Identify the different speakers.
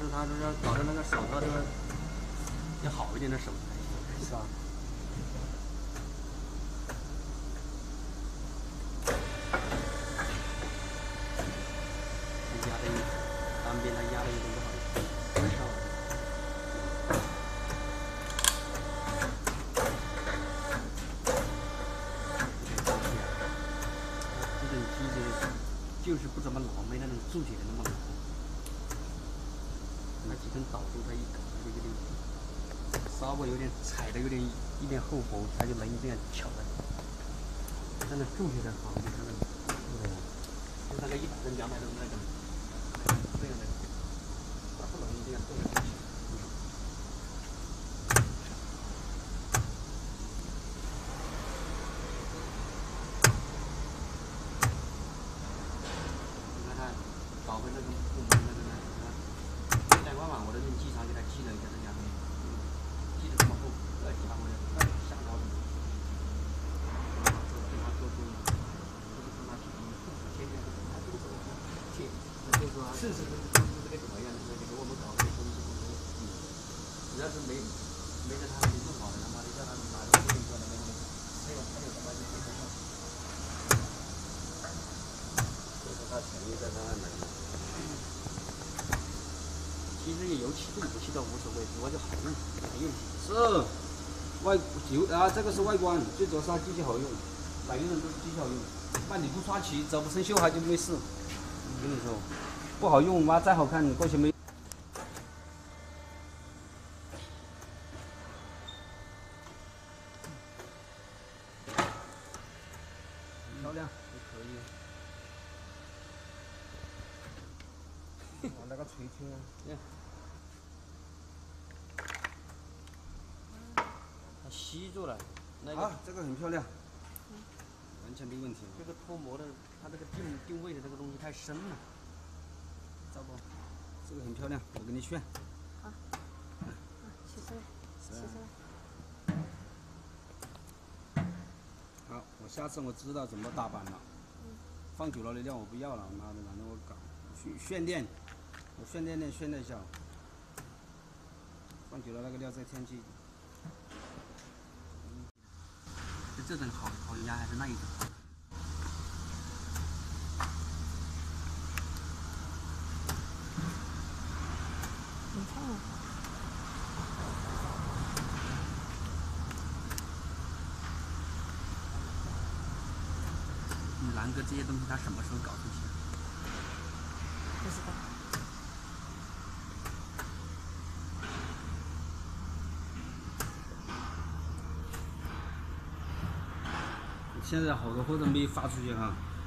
Speaker 1: 它这个搞的那个手套这个要好一点的手才行，是吧？压的单边它压的有点不好，很少。这种机子就是不怎么牢，没那种铸铁的那么牢。那几根导柱它一搞就有点，稍微有点踩的有点一点后薄，它就能这样翘的。但是铸铁的好，你看那个，就那个100根、200根那种，这样的，它不容易这样动来动去。你看它搞回那个部门那个呢，现在官网我的用机床给它记了一下这两边，记得这么厚，2级单位2级下高的，给它做出，不是说它便宜，天天都它这个手铁，那就是说是这个怎么样的，就给我们搞这个东西，只要是没得他没弄好的，他妈的叫他拿个电过来那个，还有什么就接不上，所以说他权益在他那里。其实油漆不油漆倒无所谓，主要就好用，好用。
Speaker 2: 是，这个是外观，最主要是它机器好用，哪个人都是机器好用。那你不刷漆，只不生锈它就没事。我跟你说，不好用，妈再好看，你过去没。漂亮，还可以。那个垂青啊，
Speaker 1: 它吸住了。那个、
Speaker 2: 啊，这个很漂亮，完全没问题。
Speaker 1: 这个脱模的，它这个定位的这个东西太深了，糟糕。
Speaker 2: 这个很漂亮，我给你炫。
Speaker 3: 好，起身，起身。
Speaker 2: 好，我下次我知道怎么打板了。放久了的料我不要了，妈的，反正我搞炫电，我炫电炫了一下，放久了那个料再添气。
Speaker 1: 这种好压还是那一种？
Speaker 3: 你看。
Speaker 1: 南哥这些东西他什么时候搞出去？
Speaker 3: 不知道。
Speaker 2: 现在好多货都没发出去哈。